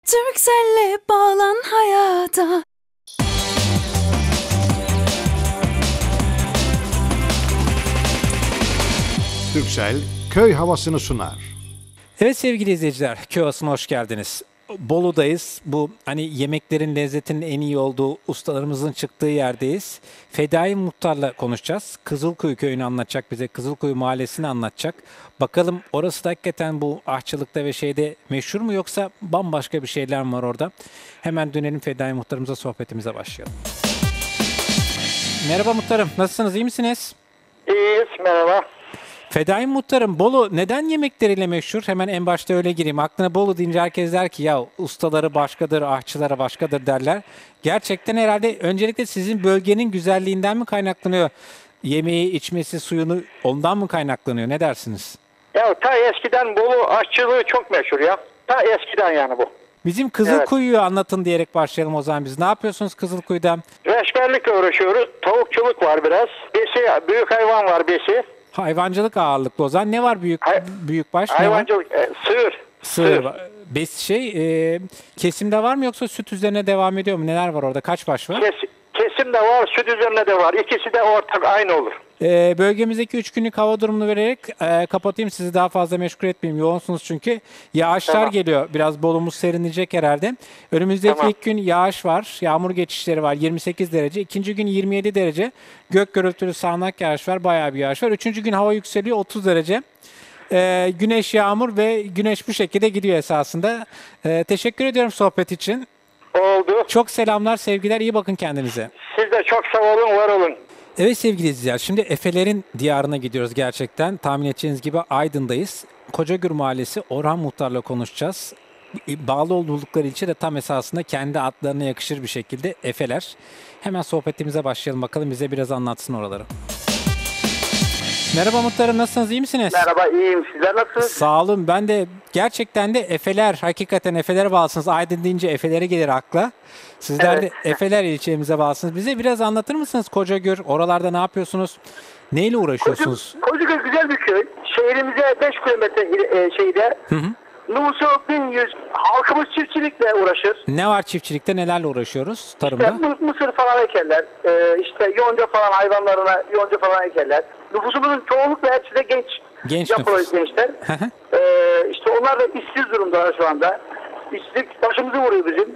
Turkcell'le bağlan hayata. Turkcell köy havasını sunar. Evet sevgili izleyiciler, köy havasına hoş geldiniz. Bolu'dayız. Bu hani yemeklerin lezzetinin en iyi olduğu ustalarımızın çıktığı yerdeyiz. Fedai Muhtar'la konuşacağız. Kızılkuyu köyünü anlatacak bize. Kızılkuyu mahallesini anlatacak. Bakalım orası da hakikaten bu aşçılıkta ve şeyde meşhur mu yoksa bambaşka bir şeyler mi var orada? Hemen dönelim Fedai Muhtarımıza, sohbetimize başlayalım. Merhaba Muhtarım, nasılsınız, iyi misiniz? İyiyiz, merhaba. Fedai Muhtarım, Bolu neden yemekleriyle meşhur? Hemen en başta öyle gireyim. Aklına Bolu deyince herkes der ki ya ustaları başkadır, aşçıları başkadır derler. Gerçekten herhalde öncelikle sizin bölgenin güzelliğinden mi kaynaklanıyor? Yemeği, içmesi, suyunu ondan mı kaynaklanıyor? Ne dersiniz? Ya ta eskiden Bolu aşçılığı çok meşhur ya. Ta eskiden yani bu. Bizim Kızılkuyu'yu anlatın diyerek başlayalım o zaman biz. Ne yapıyorsunuz Kızılkuyu'da? Reçberlikle uğraşıyoruz. Tavukçuluk var biraz. Besi, büyük hayvan var besi. Hayvancılık ağırlıklı o zaman. Ne var büyükbaş? Hayvancılık, Sığır. Kesimde var mı yoksa süt üzerine devam ediyor mu? Neler var orada? Kaç baş var? Kesim de var, süt üzerine de var. İkisi de ortak aynı olur. Bölgemizdeki 3 günlük hava durumunu vererek kapatayım. Sizi daha fazla meşgul etmeyeyim. Yoğunsunuz çünkü. Yağışlar geliyor. Biraz Bolumuz serinleyecek herhalde. Önümüzdeki ilk gün yağış var. Yağmur geçişleri var. 28 derece. İkinci gün 27 derece. Gök gürültülü sağanak yağış var. Bayağı bir yağış var. Üçüncü gün hava yükseliyor. 30 derece. Güneş, yağmur ve güneş bu şekilde gidiyor esasında. Teşekkür ediyorum sohbet için. Oldu. Çok selamlar, sevgiler. İyi bakın kendinize. Siz de çok sağ olun, var olun. Evet sevgili izleyiciler, şimdi Efelerin diyarına gidiyoruz gerçekten. Tahmin edeceğiniz gibi Aydın'dayız. Kocagür Mahallesi, Orhan Muhtar'la konuşacağız. Bağlı oldukları ilçe de tam esasında kendi adlarına yakışır bir şekilde Efeler. Hemen sohbetimize başlayalım, bakalım bize biraz anlatsın oraları. Merhaba Muhtarım, nasılsınız, iyi misiniz? Merhaba, iyiyim. Sizler nasılsınız? Sağ olun, ben de gerçekten de Efeler, hakikaten Efeler'e bağlısınız. Aydın deyince Efeler'e gelir akla. Sizler de Efeler ilçemize bağlısınız. Bize biraz anlatır mısınız Kocagür? Oralarda ne yapıyorsunuz? Neyle uğraşıyorsunuz? Kocagür güzel bir köy. Şehrimize 5 kilometre şeyde. Nüfusu 1100. Halkımız çiftçilikle uğraşır. Ne var çiftçilikte? Nelerle uğraşıyoruz tarımda? İşte mısır falan ekerler. İşte yonca falan, hayvanlarına yonca falan ekerler. Nüfusumuzun çoğunlukla hepsi de genç yapılı gençler. İşte onlar da işsiz durumdalar şu anda. İşsizlik başımızı vuruyor bizim.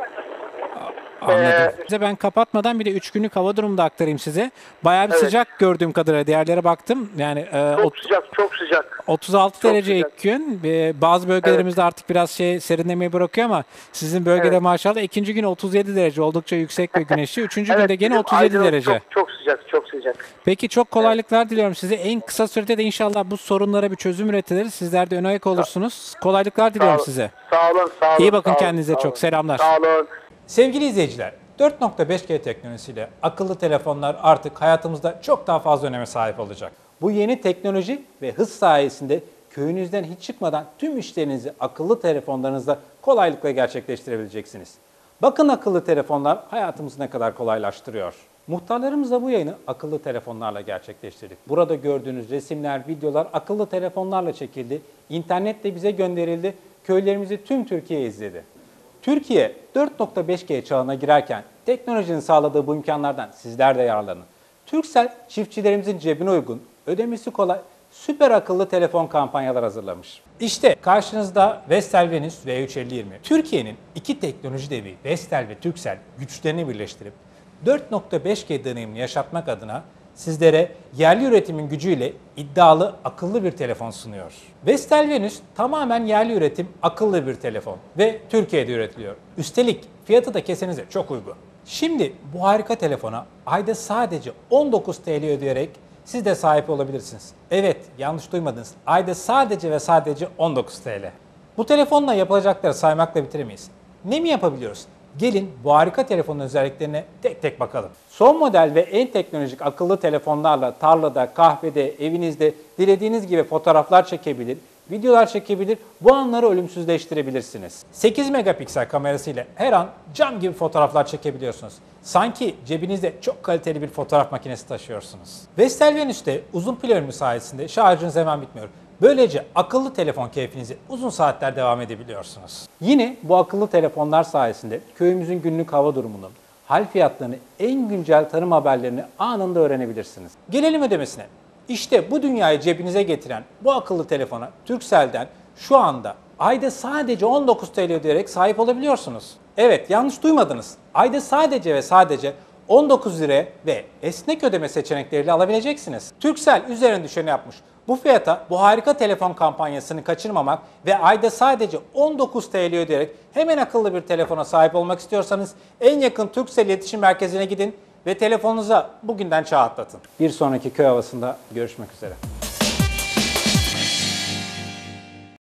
Anladım. Size ben kapatmadan bir de 3 günlük hava durumunu da aktarayım size. Bayağı bir sıcak gördüğüm kadarıyla. Değerlere baktım. Yani çok sıcak. 36 çok derece sıcak. ilk gün. Bazı bölgelerimizde artık biraz serinlemeyi bırakıyor ama sizin bölgede maşallah ikinci gün 37 derece. Oldukça yüksek ve güneşli. Üçüncü günde gene 37 derece. Çok sıcak. Peki çok kolaylıklar diliyorum size. En kısa sürede de inşallah bu sorunlara bir çözüm üretilir. Sizler de ön ayak olursunuz. Kolaylıklar diliyorum size. Sağ olun. İyi bakın kendinize, çok selamlar. Sağ olun. Sevgili izleyiciler, 4.5G teknolojisiyle akıllı telefonlar artık hayatımızda çok daha fazla öneme sahip olacak. Bu yeni teknoloji ve hız sayesinde köyünüzden hiç çıkmadan tüm işlerinizi akıllı telefonlarınızda kolaylıkla gerçekleştirebileceksiniz. Bakın akıllı telefonlar hayatımızı ne kadar kolaylaştırıyor. Muhtarlarımızla bu yayını akıllı telefonlarla gerçekleştirdik. Burada gördüğünüz resimler, videolar akıllı telefonlarla çekildi, internetle bize gönderildi, köylerimizi tüm Türkiye izledi. Türkiye 4.5G çağına girerken teknolojinin sağladığı bu imkanlardan sizler de yararlanın. Turkcell çiftçilerimizin cebine uygun, ödemesi kolay, süper akıllı telefon kampanyalar hazırlamış. İşte karşınızda Vestel Venus V35020. Türkiye'nin iki teknoloji devi Vestel ve Turkcell güçlerini birleştirip 4.5G deneyimini yaşatmak adına sizlere yerli üretimin gücüyle iddialı akıllı bir telefon sunuyor. Vestel Venus tamamen yerli üretim akıllı bir telefon ve Türkiye'de üretiliyor. Üstelik fiyatı da kesenize çok uygun. Şimdi bu harika telefona ayda sadece 19 TL ödeyerek siz de sahip olabilirsiniz. Evet, yanlış duymadınız. Ayda sadece ve sadece 19 TL. Bu telefonla yapılacakları saymakla bitiremeyiz. Ne mi yapabiliyoruz? Gelin bu harika telefonun özelliklerine tek tek bakalım. Son model ve en teknolojik akıllı telefonlarla tarlada, kahvede, evinizde dilediğiniz gibi fotoğraflar çekebilir, videolar çekebilir, bu anları ölümsüzleştirebilirsiniz. 8 megapiksel kamerasıyla her an cam gibi fotoğraflar çekebiliyorsunuz. Sanki cebinizde çok kaliteli bir fotoğraf makinesi taşıyorsunuz. Vestel Venus'te uzun pil ömrü sayesinde şarjınız hemen bitmiyor. Böylece akıllı telefon keyfinizi uzun saatler devam edebiliyorsunuz. Yine bu akıllı telefonlar sayesinde köyümüzün günlük hava durumunu, hal fiyatlarını, en güncel tarım haberlerini anında öğrenebilirsiniz. Gelelim ödemesine. İşte bu dünyayı cebinize getiren bu akıllı telefona Turkcell'den şu anda ayda sadece 19 TL ödeyerek sahip olabiliyorsunuz. Evet, yanlış duymadınız. Ayda sadece ve sadece 19 liraya ve esnek ödeme seçenekleriyle alabileceksiniz. Turkcell üzerine düşeni yapmış. Bu fiyata bu harika telefon kampanyasını kaçırmamak ve ayda sadece 19 TL ödeyerek hemen akıllı bir telefona sahip olmak istiyorsanız en yakın Turkcell iletişim merkezine gidin ve telefonunuza bugünden çağ atlatın. Bir sonraki köy havasında görüşmek üzere.